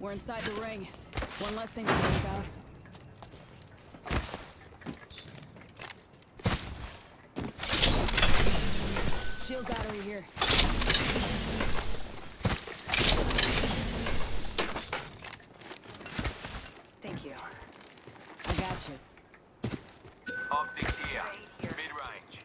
We're inside the ring. One less thing to worry about. Shield battery here. Thank you. I got you. Optics here. Mid-range.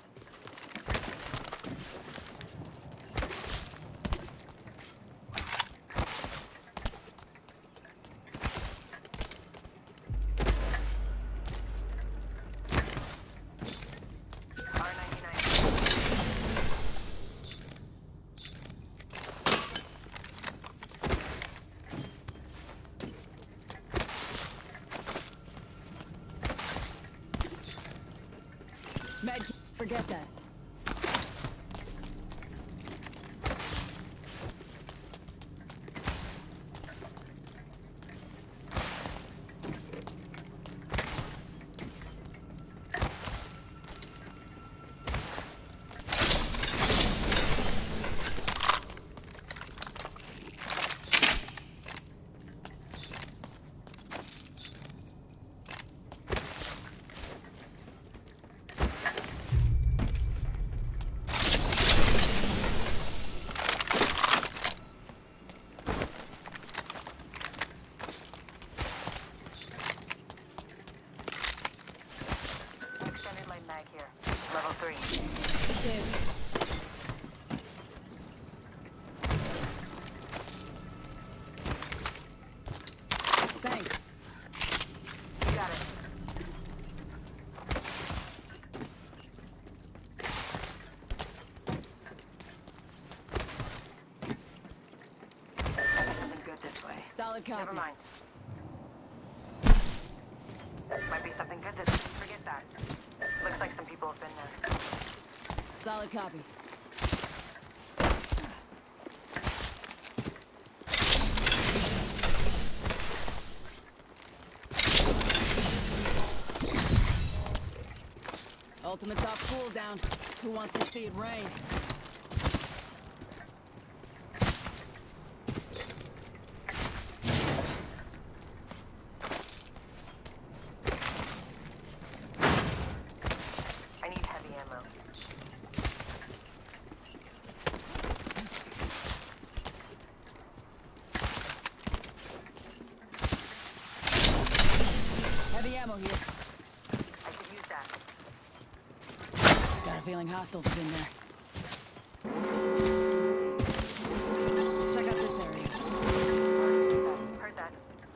Med, forget that. Level 3. Dibs. Thanks. You got it. Maybe something good this way. Solid copy. Never mind. Might be something good this way. Forget that. Looks like some people have been there. Solid copy. Ultimate's off cooldown. Who wants to see it rain? I need heavy ammo. Heavy ammo here. I could use that. Got a feeling hostiles have been there. Let's check out this area. Heard that.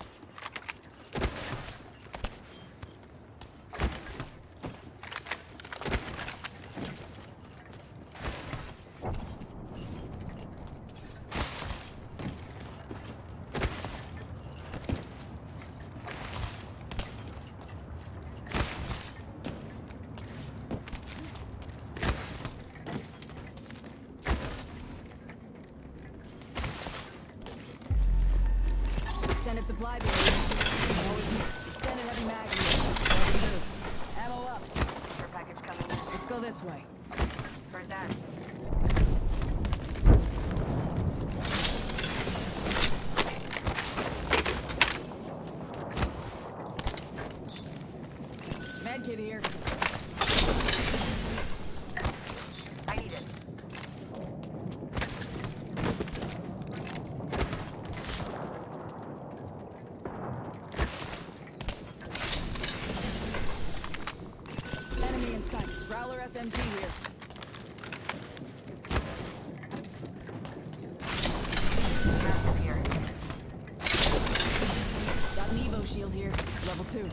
Extended supply bin. Always extended heavy magazine. Ammo up. Her package coming in. Let's go this way. Where's that? Medkit here. I need it. Enemy in sight. Growler SMG here. Massive here. Got an Evo shield here. Level 2.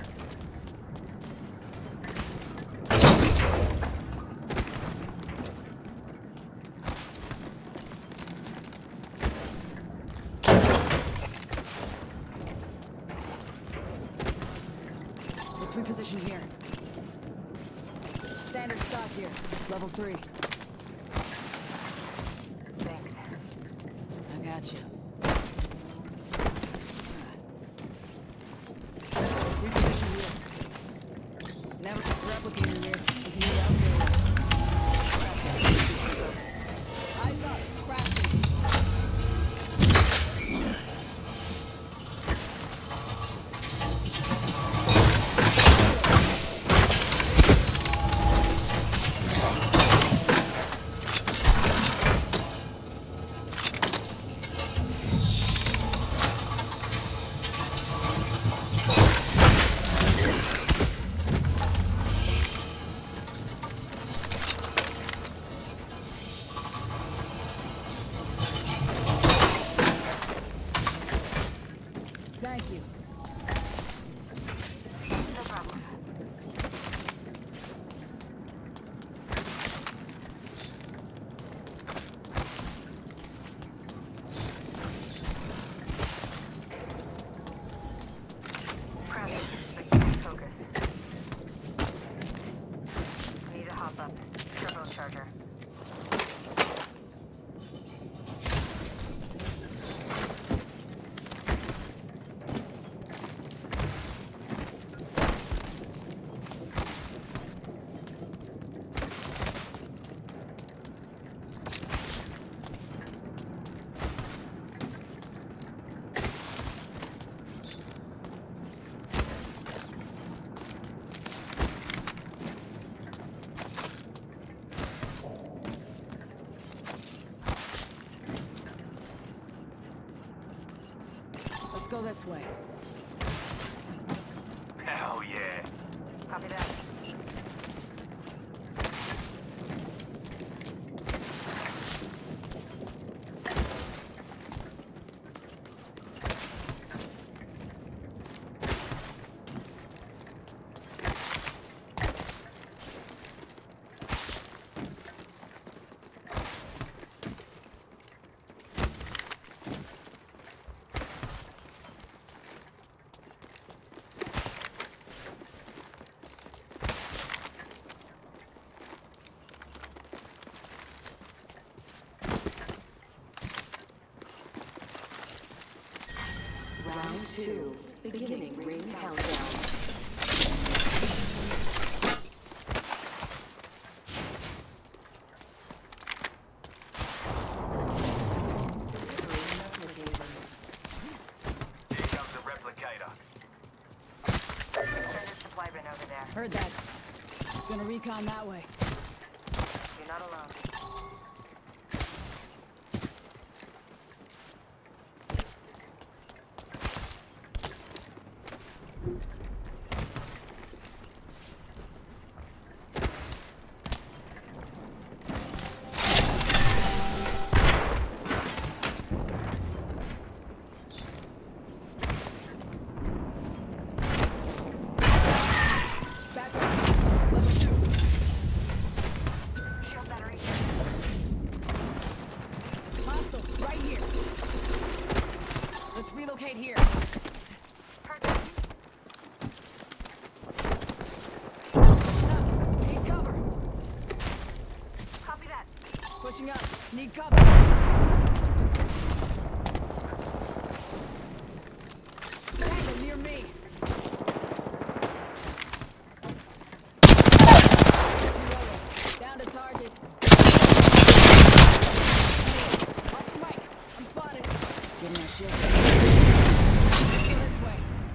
Let's reposition here. Standard stock here. Level 3. Thanks. I got you. Reposition here. Never replicating here. If you need upgrade. Eyes up. Crafting. go this way. Hell yeah. Copy that. Round 2. Beginning ring countdown. Here comes the replicator. There's a supply bin over there. Heard that. Gonna recon that way. You're not alone. Back up. Level 2. Shield battery. Hostile, right here. Let's relocate here. Heard that. Pushing up. Need cover. Copy that. Pushing up. Need cover. Tango near me. Reloading. Down to target. Off the mic. I'm spotted. Getting my shield. Go this way.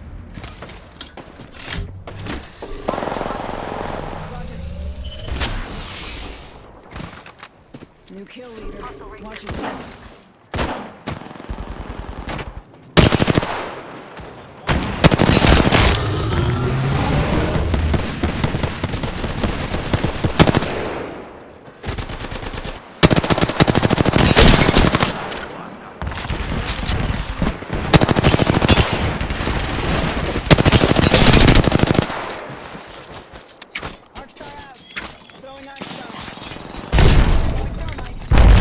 Roger. New kill leader. Watch your six. Arcstar out. Throwing Arcstar. Throwing thermite.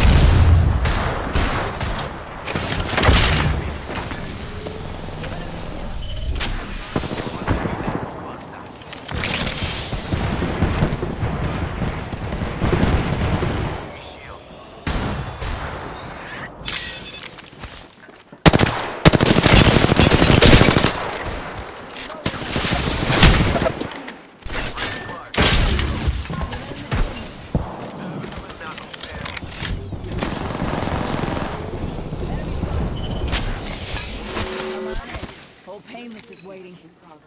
Old Painless is waiting.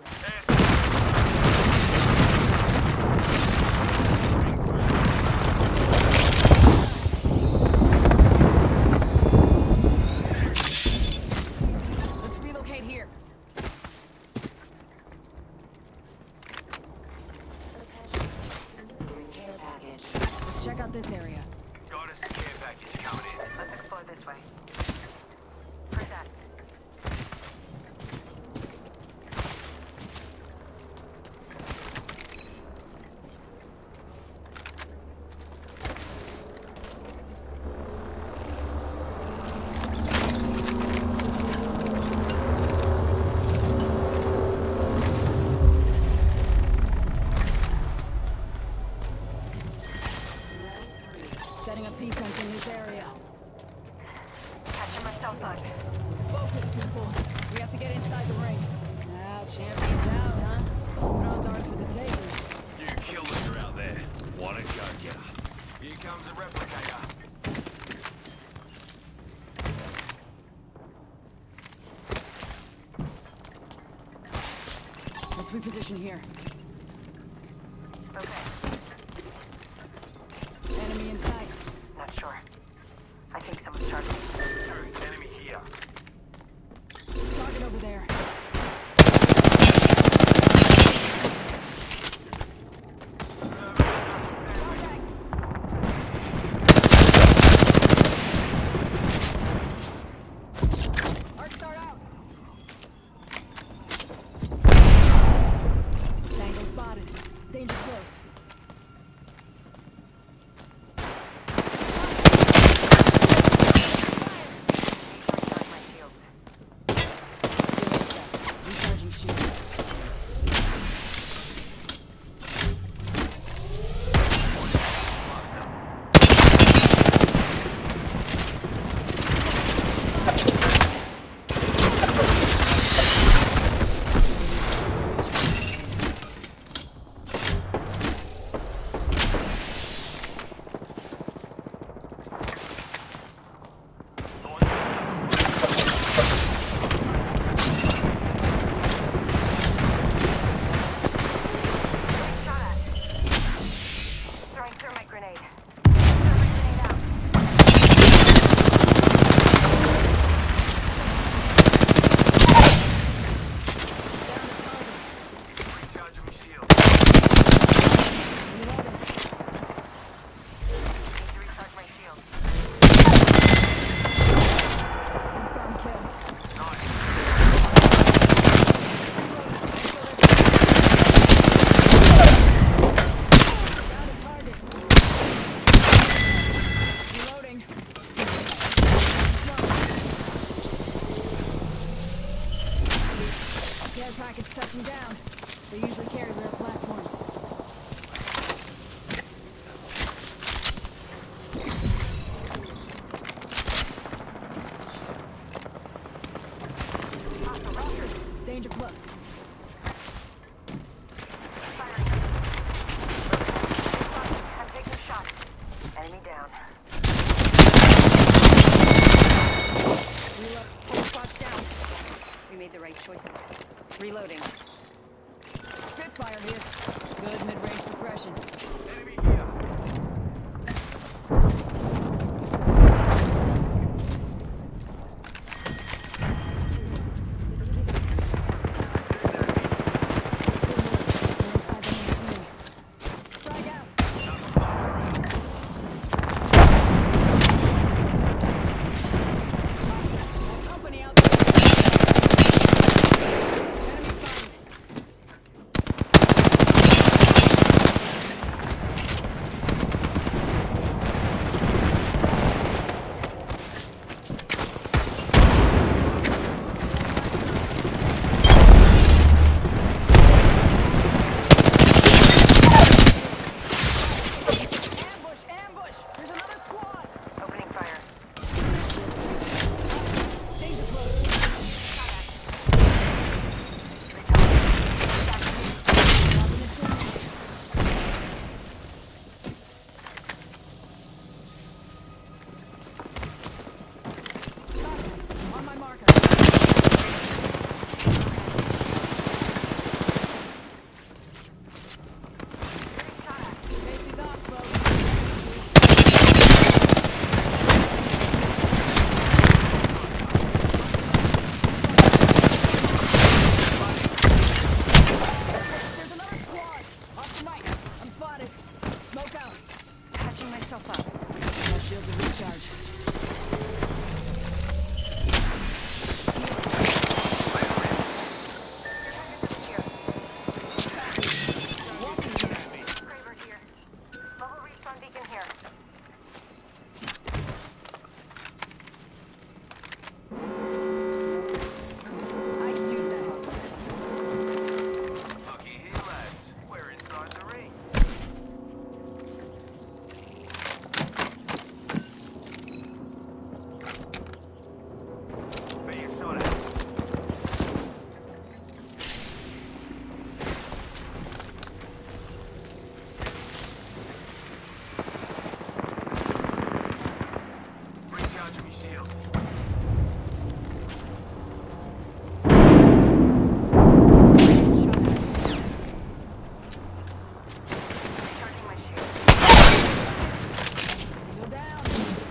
Let's relocate here. Care package. Let's check out this area. Got us a care package coming in. Let's explore this way. Heard that. Setting up defense in this area. Catching myself up. Focus, people. We have to get inside the ring. Now, champion's out, huh? Bronze ours for the taking. You killers are out there. Want to go get her. Here comes the replicator. Let's reposition here. Okay. Enemy in sight. Not sure. I think someone's targeting. Enemy here. Target over there. them down. They usually carry rare platforms. Danger close. I'm taking shots. Enemy down. Reload. Whole squad's down. We made the right choices. Reloading. Spitfire here. Good mid-range suppression. Enemy here. We're inside the next ring. Frag out. Company out there. Enemy spotted. Ambush! Ambush! There's another squad! Opening fire. Danger close. Dropping it down. On my marker. Safety's off, folks. There's another squad! Off the mic. I'm spotted. Smoke out. Patching myself up. My shields are recharged. Kraber here. Bubble respawn beacon here. I can use that. Looky here, lads. We're inside the ring. Be inside it. Recharging my shields. Recharging my shield. Go down.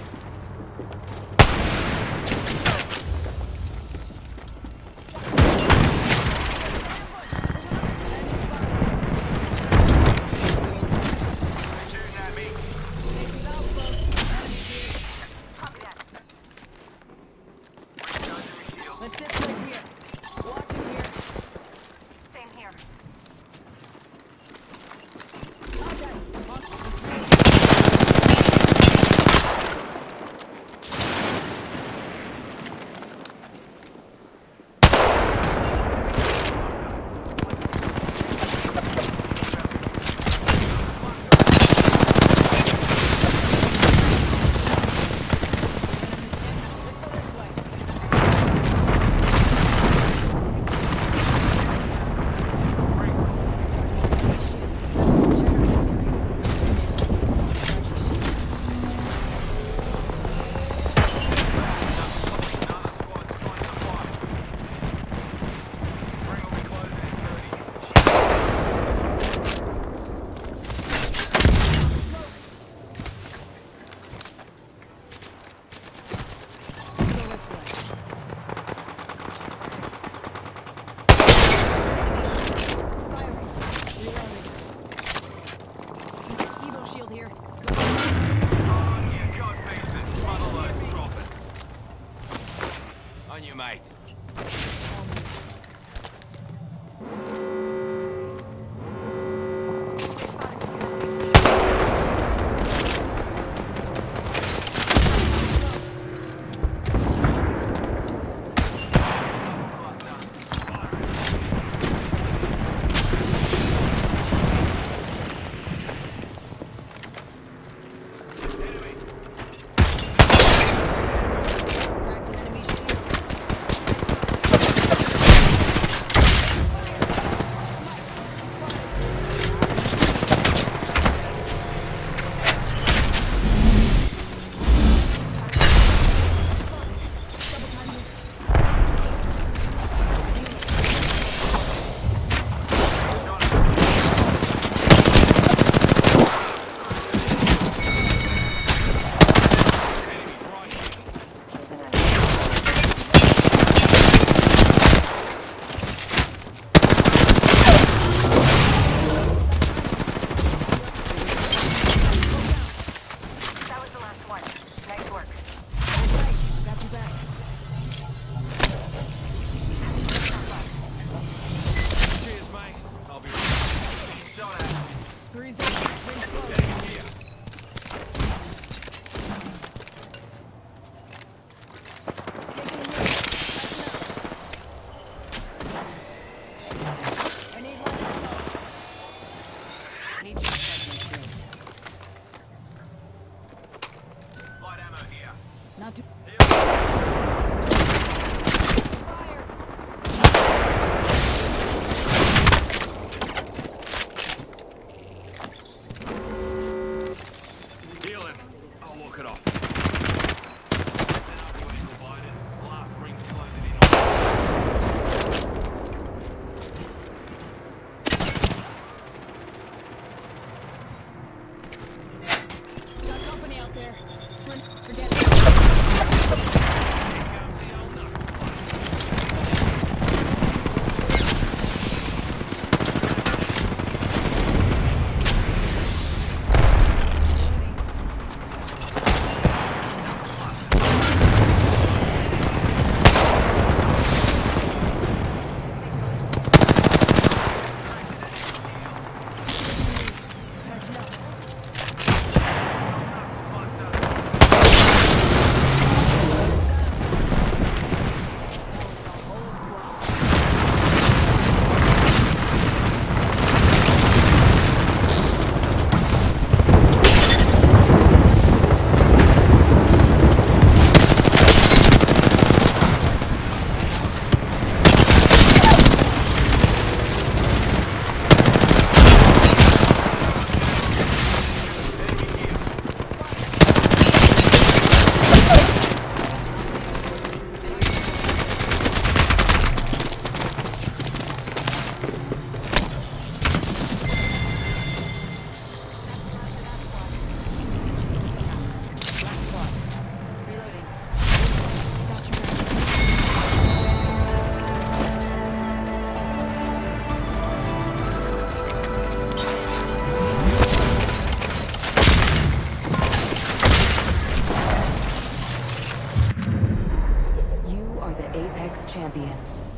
Shooting at me. Safety's out, folks. Enemy here. Copy that. Recharging my shields. Let's displace here. Watch him here. Same here. Contact. Mark this way. Let's go this way. These shields. Let's check out this area. Miss. Charging shields. Another squad's joining the fight. Ring will be closing in 30. Let's go this way. Firing. Reloading. Evo shield here. On you go, pieces. Funnel those dropping. On you, mate. Changing back. Cheers, mate. I'll be right. Shot at. 3-0. Rings close. Getting here. Taking a hit. I need light ammo. Need to check my shields. Light ammo here. Not too Here. fire. Healing. I'll walk it off. Then I'll be provided. Last ring's closing in on. Got company out there. Forget it. Here comes the old knuckle. Patching up. Whole squad. Last squad. Reloading. Got you back. You are the Apex Champions.